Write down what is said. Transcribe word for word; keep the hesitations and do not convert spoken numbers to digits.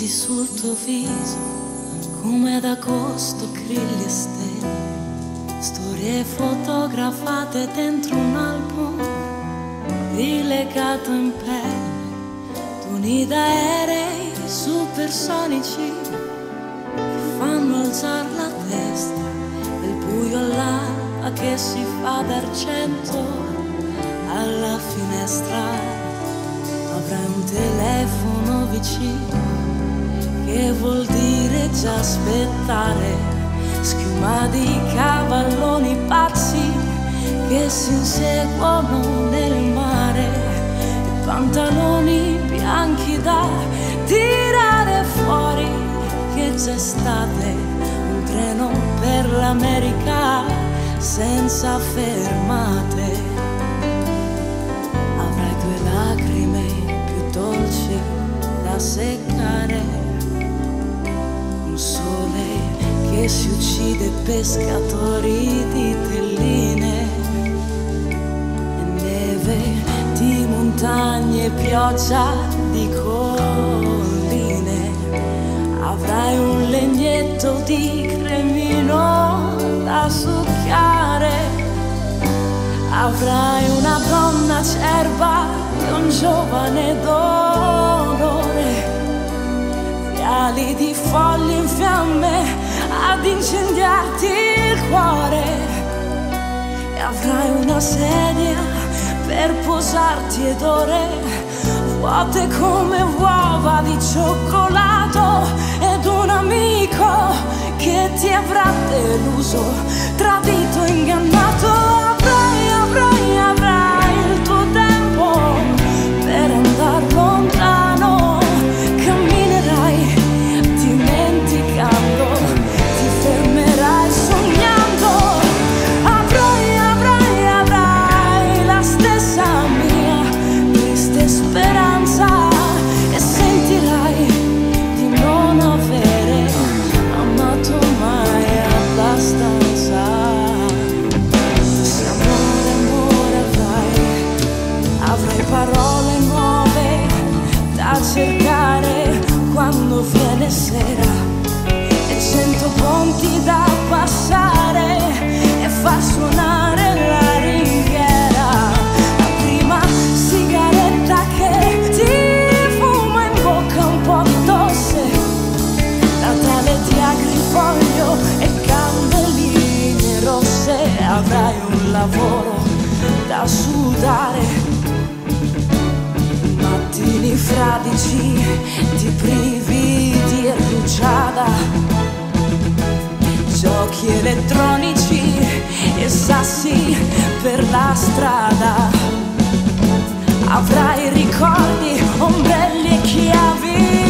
Sorrisi sul tuo viso come ad agosto grilli e stelle, storie fotografate dentro un album rilegato in pelle, toni d'aerei supersonici che fanno alzare la testa, e il buio là che si fa d'argento alla finestra. Avrai un telefono vicino, che vuol dire già aspettare, schiuma di cavalloni pazzi che si inseguono nel mare, e pantaloni bianchi da tirare fuori, che c'è estate, un treno per l'America senza fermate. Avrai due lacrime più dolci da seccare, un sole che si uccide, pescatori di telline, e neve di montagne, pioggia di colline. Avrai un legnetto di cremino da succhiare, avrai una donna acerba e un giovane d'onore, fiali di foglie in fiamme ad incendiarti il cuore, e avrai una sedia per posarti ed ore vuote come uova di cioccolato, ed un amico che ti avrà deluso, tradito, ingannato. Avrai, avrai, avrai il tuo tempo per andar lontano, camminerai dimenticando, ti fermerai sognando. Avrai, avrai, avrai la stessa mia triste speranza, e sentirai di non avere amato mai abbastanza. Se amore, amore avrai, avrai parole nuove da cercare quando viene sera, e cento ponti da passare e far suonare la ringhiera. La prima sigaretta che ti fuma in bocca un po' di tosse, Natale di agrifoglio e candeline rosse. Avrai un lavoro da sudare, mattini fradici di brividi e rugiada, giochi elettronici e sassi per la strada. Avrai ricordi, ombrelli e chiavi